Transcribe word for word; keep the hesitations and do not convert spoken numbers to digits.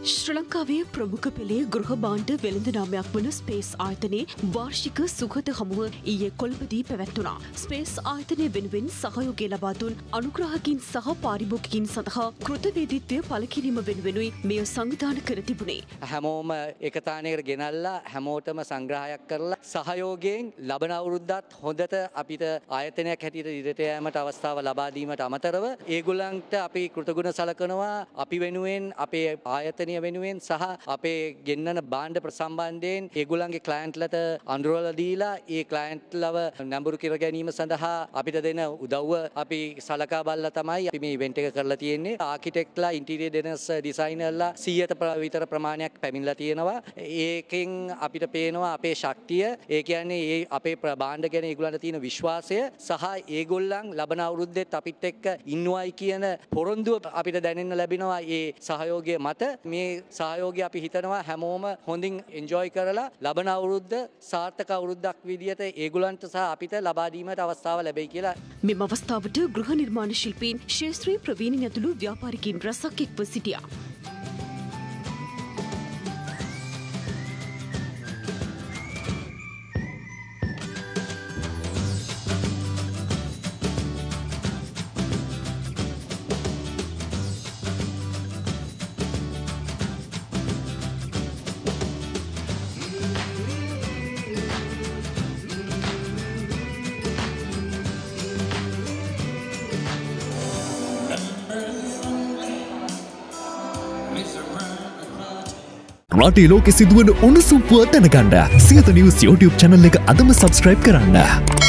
ශ්‍රී ලංකාවේ ප්‍රමුඛ පෙළේ ගෘහ භාණ්ඩ වෙළඳ නාමයක් වන ස්පේස් ආයතනයේ වාර්ෂික සුගත හමුව ඊයේ කොළඹදී පැවැත්වුණා. ස්පේස් ආයතනය වෙනුවෙන් සහයෝගය ලබා දුන් අනුග්‍රාහකින් සහ පාරිභෝගිකින් සඳහා කෘතවේදීත්වය පළ කිරීම වෙනුවෙනුයි මෙය සංවිධානය කර තිබුණේ. හැමෝම එකතානයකට ගෙනල්ලා හැමෝටම සංග්‍රහයක් කරලා සහයෝගයෙන් ලබන අවුරුද්දත් හොඳට අපිට ආයතනයක් හැටියට ඉදිරියට යෑමට අවස්ථාව ලබා දීමට අමතරව ඒගොල්ලන්ට අපි කෘතගුණ සලකනවා. අපි වෙනුවෙන් අපේ ආයතනය වෙනුවෙන් සහ අපේ ගෙන්නන භාණ්ඩ සම්බන්ධයෙන් ඒගොල්ලන්ගේ ක්ලයන්ට්ලට අඳුරලා දීලා ඒ ක්ලයන්ට්ලව නඹුරු කර ගැනීම සඳහා අපිට දෙන උදව්ව අපි සලකා බලලා තමයි අපි මේ ඉවෙන්ට් එක කරලා තියෙන්නේ. ආකිටෙක්ට්ලා ඉන්ටීරියර් ඩිසයිනර්ස් ඩිසයිනර්ලා සීයට විතර ප්‍රමාණයක් පැමිණලා තියෙනවා. ඒකෙන් අපිට පේනවා අපේ ශක්තිය. ඒ කියන්නේ ඒ අපේ භාණ්ඩ ගැන ඒගොල්ලන්ට තියෙන විශ්වාසය සහ ඒගොල්ලන් ලබන අවුරුද්දෙත් අපිත් එක්ක ඉන්නවයි කියන පොරොන්දුව අපිට දැනෙන්න ලැබෙනවා. ඒ සහයෝගය මත මේ සහයෝගය අපි හිතනවා හැමෝම හොඳින් එන්ජොයි කරලා ලබන අවුරුද්ද සාර්ථක අවුරුද්දක් විදියට ඒගොල්ලන්ට සහ අපිට ලබා දීමට අවස්ථාව ලැබෙයි කියලා. මෙම අවස්ථාවට ගෘහ නිර්මාණ ශිල්පීන් ශේෂ්ත්‍රී ප්‍රවීණින් ඇතුළු ව්‍යාපාරිකයින් රැසක් එක්ව සිටියා. රටේ ලෝකෙ සිදුවන උණුසුම් පුවත් දැනගන්න සියත නිවුස් YouTube channel එක අදම subscribe කරන්න.